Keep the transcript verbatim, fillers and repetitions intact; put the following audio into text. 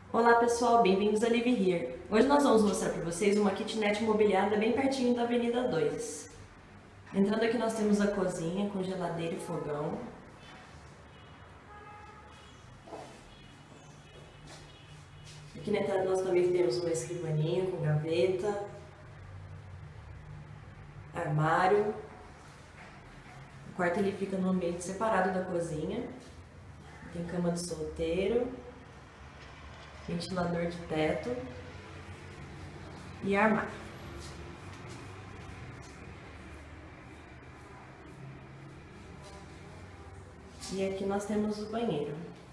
Olá pessoal, bem-vindos a Live Here. Hoje nós vamos mostrar para vocês uma kitnet mobiliada bem pertinho da Avenida dois. Entrando aqui nós temos a cozinha com geladeira e fogão. Aqui na entrada nós também temos uma escrivaninha com gaveta, armário. O quarto ele fica no ambiente separado da cozinha. Tem cama de solteiro, ventilador de teto e armário. E aqui nós temos o banheiro.